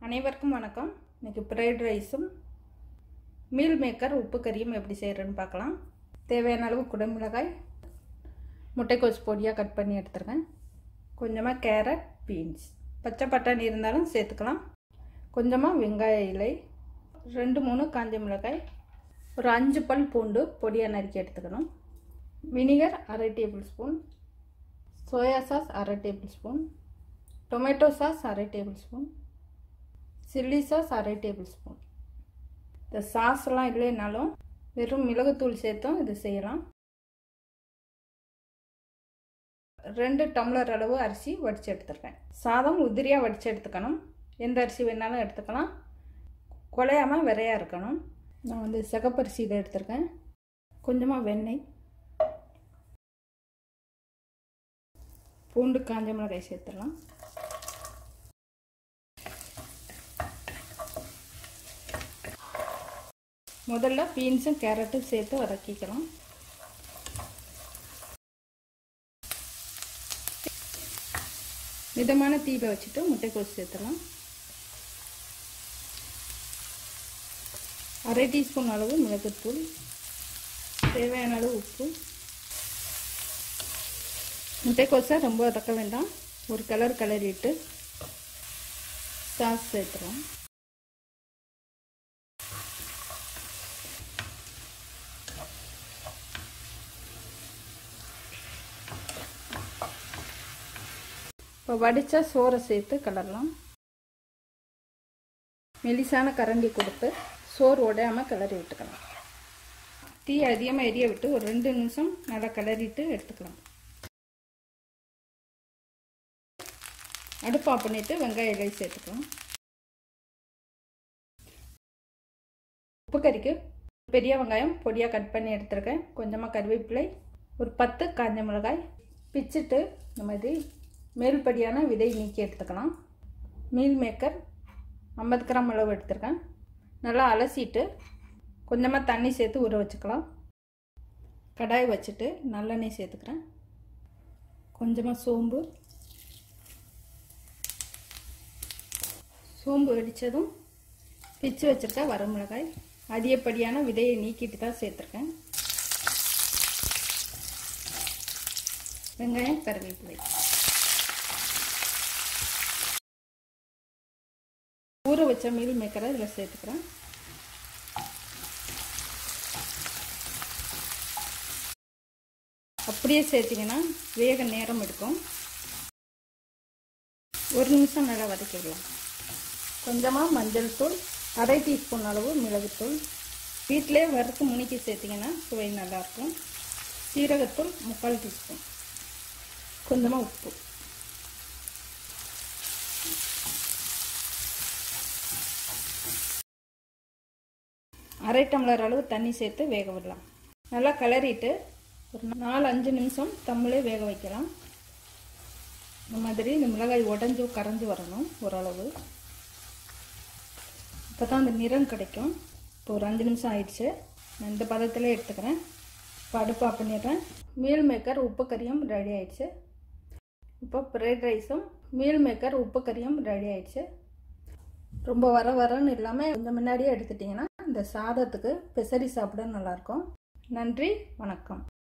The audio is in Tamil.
அனைவருக்கும் வணக்கம். இன்னைக்கு ஃப்ரைட் ரைஸும் மீல் மேக்கர் உப்பு கறியும் எப்படி செய்கிறேன்னு பார்க்கலாம். தேவையான அளவு குடமிளகாய், முட்டைக்கோஸ் பொடியாக கட் பண்ணி எடுத்துருக்கேன். கொஞ்சமாக கேரட், பீன்ஸ், பச்சை பட்டாணி இருந்தாலும் சேர்த்துக்கலாம். கொஞ்சமாக வெங்காய இலை, 2-3 காஞ்ச மிளகாய், ஒரு 5 பல் பூண்டு பொடியாக நறுக்கி எடுத்துக்கணும். Vinegar 1/2 tablespoon, soya sauce 1/2 tablespoon, tomato sauce 1/2 tablespoon, chilli sauce 1/2 tablespoon. இந்த சாஸ்லாம் இல்லைனாலும் வெறும் மிளகுத்தூள் சேர்த்தும் இது செய்யலாம். 2 டம்ளர் அளவு அரிசி வடித்து எடுத்துருக்கேன். சாதம் உதிரியாக வடித்து எடுத்துக்கணும். எந்த அரிசி வேணாலும் எடுத்துக்கலாம். குழையாமல் விரையாக இருக்கணும். நான் சிகப்பரிசி இதை எடுத்துருக்கேன். கொஞ்சமாக வெண்ணெய், பூண்டு, காஞ்ச மிளகாய் சேர்த்துடலாம். முதல்ல பீன்ஸும் கேரட்டும் சேர்த்து வதக்கிக்கலாம். மிதமான தீயில வச்சுட்டு முட்டைக்கோஸ் சேர்த்துலாம். 1/2 டீஸ்பூன் அளவு மிளகுத்தூள், தேவையான அளவு உப்பு. முட்டைக்கோஸை ரொம்ப வதக்க வேண்டாம். ஒரு கலர் கிளறிட்டு சாஸ் சேர்த்துலாம். இப்போ வடித்த சோறை சேர்த்து கிளறலாம். மெலிசான கரண்டி கொடுத்து சோறு உடையாமல் கிளறி விட்டுக்கலாம். தீ அதிகமாக எரிய விட்டு ஒரு 2 நிமிஷம் நல்லா கிளறிட்டு எடுத்துக்கலாம். அடுப்பு ஆஃப் பண்ணிவிட்டு வெங்காய இலை சேர்த்துக்கலாம். உப்பு கறிக்கு பெரிய வெங்காயம் பொடியாக கட் பண்ணி எடுத்துருக்கேன். கொஞ்சமாக கருவேப்பிலை, ஒரு 10 காஞ்ச மிளகாய் பிச்சுட்டு இந்த மாதிரி மேல்படியான விதை நீக்கி எடுத்துக்கலாம். மீல் மேக்கர் 50 கிராம் அளவு எடுத்துருக்கேன். நல்லா அலசிட்டு கொஞ்சமாக தண்ணி சேர்த்து ஊற வச்சுக்கலாம். கடாய் வச்சுட்டு நல்லெண்ணெய் சேர்த்துக்கிறேன். கொஞ்சமாக சோம்பு வெடித்ததும் பிச்சு வச்சுருக்க வரமிளகாய் அதிகப்படியான விதையை நீக்கிட்டு தான் சேர்த்துருக்கேன். வெங்காயம், கருவேப்பிலை, ஊற வச்ச மீல் மேக்கரை இதில் சேர்த்துக்கிறேன். அப்படியே சேர்த்திங்கன்னா வேக நேரம் எடுக்கும். 1 நிமிஷம் நல்லா வதக்கிடலாம். கொஞ்சமாக மஞ்சள் தூள், 1/2 டீஸ்பூன் அளவு மிளகுத்தூள், வீட்டிலே வறுத்து முனிக்கி சேர்த்திங்கன்னா சுவை நல்லாயிருக்கும். சீரகத்தூள் 3/4 டீஸ்பூன், கொஞ்சமாக உப்பு, அரை டம்ளர் அளவு தண்ணி சேர்த்து வேக விடலாம். நல்லா கிளறிட்டு ஒரு 4-5 நிமிஷம் தம்மிலே வேக வைக்கலாம். இந்த மாதிரி இந்த மிளகாய் உடஞ்சி கரைஞ்சி வரணும் ஓரளவு. இப்போ தான் அந்த நிறம் கிடைக்கும். இப்போ ஒரு 5 நிமிஷம் ஆயிடுச்சு. நான் இந்த பதத்தில் எடுத்துக்கிறேன். இப்போ அடுப்பு ஆஃப் பண்ணிடுறேன். மீல் மேக்கர் உப்பு கறியும் ரெடி ஆயிடுச்சு. இப்போ ஃப்ரைட் ரைஸும் மீல் மேக்கர் உப்பு கறியும் ரெடி ஆயிடுச்சு. ரொம்ப வரன்னு இல்லாமல் கொஞ்சம் முன்னாடியே எடுத்துட்டிங்கன்னா இந்த சாதத்துக்கு பெசரி சாப்பிட நல்லாயிருக்கும். நன்றி, வணக்கம்.